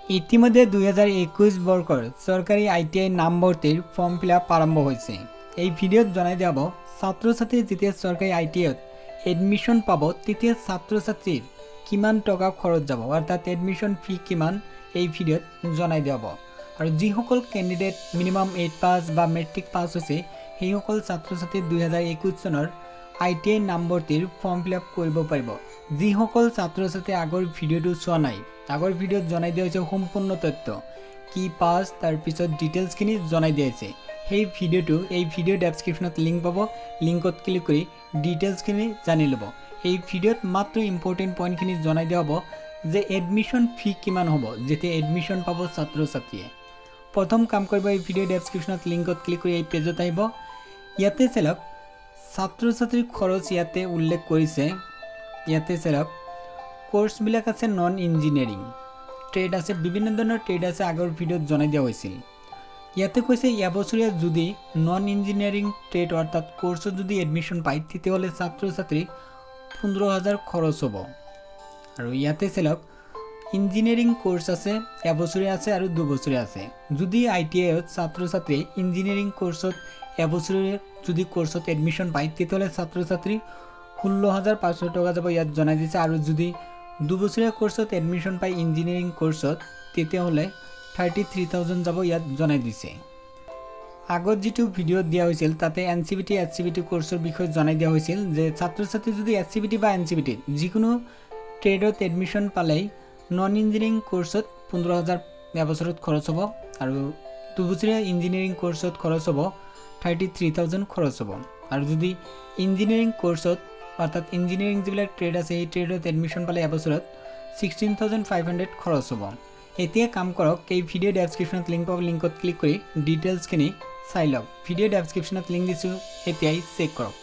ইতিমধ্যে 2021 বৰ্ষৰ চৰকাৰী ITI নামভৰ্তিৰ ফৰ্ম ফিলআপ আৰম্ভ হৈছে। এই ভিডিঅ'ত জনাই দিব ছাত্ৰ-ছাত্ৰী যেতিয়া চৰকাৰী ITIত এডমিশ্যন পাব তেতিয়া ছাত্ৰ-ছাত্ৰীৰ কিমান টকা খৰচ যাব অৰ্থাৎ এডমিশ্যন ফি কিমান এই ভিডিঅ'ত জনাই দিব। আৰু যিসকল ক্যান্ডিডেট মিনিমাম 8 পাস বা মেট্ৰিক পাস হৈছে সেইসকল ছাত্ৰ-ছাত্ৰী 2021 চনৰ ITI নামভৰ্তিৰ ফৰ্ম ফিলআপ কৰিব পাৰিব। যিসকল ছাত্ৰ-ছাত্ৰী আগৰ ভিডিঅ'টো চোৱা নাই আগৰ ভিডিঅ'ত জনাই দিয়া হৈছে সম্পূৰ্ণ তথ্য কি পাস তাৰ পিছত ডিটেইলছখিনি জনাই দিয়া হৈছে। সেই ভিডিঅ'টো এই ভিডিঅ' ডেসক্ৰিপচনত লিংক পাব, লিংকত ক্লিক কৰি ডিটেইলছখিনি জানি ল'ব। এই ভিডিঅ'ত মাত্ৰ ইম্পৰ্টেন্ট পইণ্টখিনি জনাই দিয়া হ'ব যে এডমিশ্যন ফি কিমান হ'ব যেতিয়া এডমিশ্যন পাব ছাত্ৰ-ছাত্ৰীয়ে। প্ৰথম কাম কৰিব এই ভিডিঅ' ডেসক্ৰিপচনত লিংকত ক্লিক কৰি এই পেজত আহিব। ইয়াতে চাওক ছাত্ৰ-ছাত্ৰীৰ খৰচ ইয়াতে উল্লেখ কৰিছে। ইয়াতে চাওক কোর্সবিলাক আছে নন ইঞ্জিনিয়ারিং ট্রেড আছে, বিভিন্ন ধৰণৰ ট্রেড আছে, আগৰ ভিডিঅ'ত জনাই দিয়া হৈছিল। ইয়াতে কৈছে এবছৰীয়া যদি নন ইঞ্জিনিয়ারিং ট্রেড অৰ্থাৎ কোর্সত যদি এডমিশ্যন পায় তেতিয়াহ'লে ছাত্ৰ-ছাত্ৰী 15,000 খৰচ হ'ব। আৰু ইয়াতে চাওক ইঞ্জিনিয়ারিং কোর্স আছে, এবছৰীয়া আছে আৰু 2 বছৰীয়া আছে। যদি ITIত ছাত্ৰ-ছাত্ৰী ইঞ্জিনিয়ারিং কোর্সত এবছৰীয়া যদি কোর্সত এডমিশ্যন পায় তেতিয়াহ'লে ছাত্ৰ-ছাত্ৰী 16,500 টকা যাব ইয়াত জনাই দিছে। আৰু যদি 2 বছৰীয়া কোর্সত এডমিশ্যন পায় ইঞ্জিনিয়ারিং কোর্সত তেতিয়াহ'লে 33,000 যাব ইয়াত জনাই দিছে। আগত যেটো ভিডিও দিয়া হৈছিল তাতে NCBT SCBT কোর্সৰ বিষয়ে জনাই দিয়া হৈছিল যে ছাত্ৰ-ছাত্ৰী যদি SCBT বা NCBT যিকোনো ট্ৰেডত এডমিশ্যন পালে নন ইঞ্জিনিয়াৰিং কোর্সত 15,000 এবছৰত খৰচ হ'ব আৰু 2 বছৰীয়া ইঞ্জিনিয়াৰিং কোর্সত খৰচ হ'ব 33,000 খৰচ হ'ব। আৰু যদি ইঞ্জিনিয়াৰিং কোর্সত অর্থাৎ ইঞ্জিনিয়ারিং যিবিলাক ট্রেড আছে এই ট্রেডত এডমিশ্যন পালে এবছৰত 16,500 খৰচ হ'ব। এতিয়া কাম কৰক, এই ভিডিঅ' ডেসক্ৰিপচনত লিংক পাব, লিংকত ক্লিক কৰি ডিটেইলছখিনি চাই লওক। ভিডিঅ' ডেসক্ৰিপচনত লিংক দিছোঁ, এতিয়াই চেক কৰক।